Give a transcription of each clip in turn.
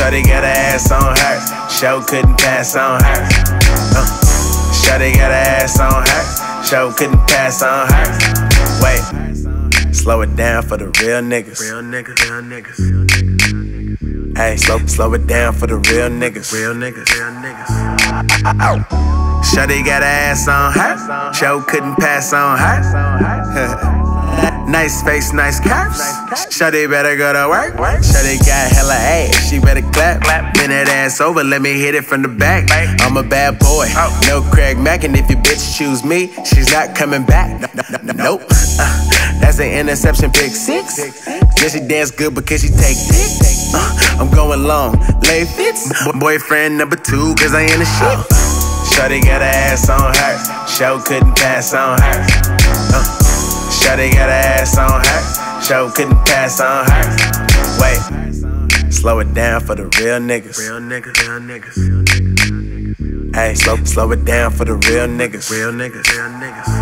Shorty got her ass on her, show couldn't pass on her. Shorty got her ass on her, show couldn't pass on her. Wait, slow it down for the real niggas. Real niggas, real niggas. Hey, slow it down for the real niggas. Real niggas, real niggas. Shorty got her ass on her, show couldn't pass on her. Nice face, nice curves. Shorty better go to work. Shorty got hella ass, she better clap. Bend that ass over, let me hit it from the back. I'm a bad boy, no Craig Mack, and if your bitch choose me, she's not coming back. Nope. That's an interception, pick 6. Yeah, she dance good because she take dick. I'm going long, lay fits. Boyfriend number 2, cause I ain't a shit. Shorty got her ass on her, show couldn't pass on her. Shorty got her ass on her, show couldn't pass on her. Wait, slow it down for the real niggas. Real niggas, real niggas. Hey, slow it down for the real niggas. Real niggas, real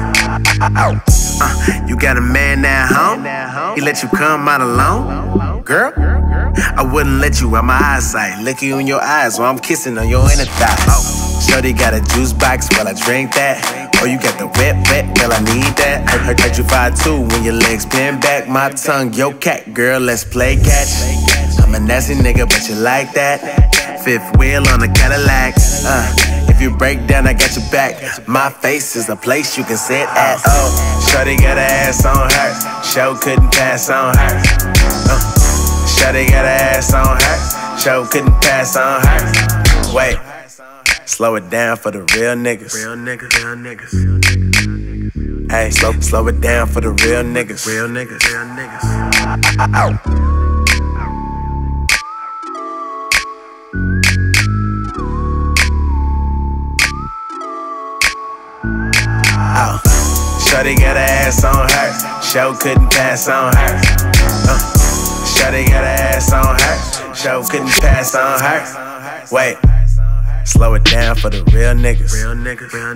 niggas. You got a man at home? He let you come out alone? Girl, I wouldn't let you out my eyesight. Look you in your eyes while I'm kissing on your inner thighs. Shorty got a juice box while I drink that. Oh, you got the wet, girl, I need that. Heard you 5'2" when your legs bend back. My tongue, your cat, girl, let's play catch. I'm a nasty nigga, but you like that. 5th wheel on a Cadillac. If you break down, I got your back. My face is a place you can sit at. Oh, shorty got her ass on her, show couldn't pass on her. Shorty got her ass on her, show couldn't pass on her. Wait, slow it down for the real niggas. Real niggas, real niggas. Hey, slow it down for the real niggas. Real niggas, real niggas. Shorty got her ass on her, show couldn't pass on her. Shorty got her ass on her, show couldn't pass on her. Wait, slow it down for the real niggas. Real niggas, real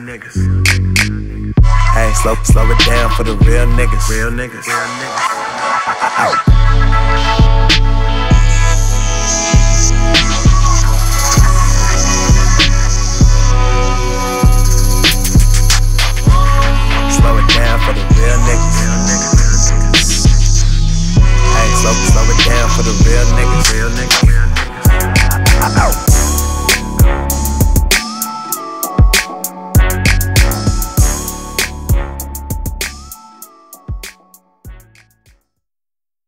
niggas. Hey, slow it down for the real niggas. Real niggas, real niggas.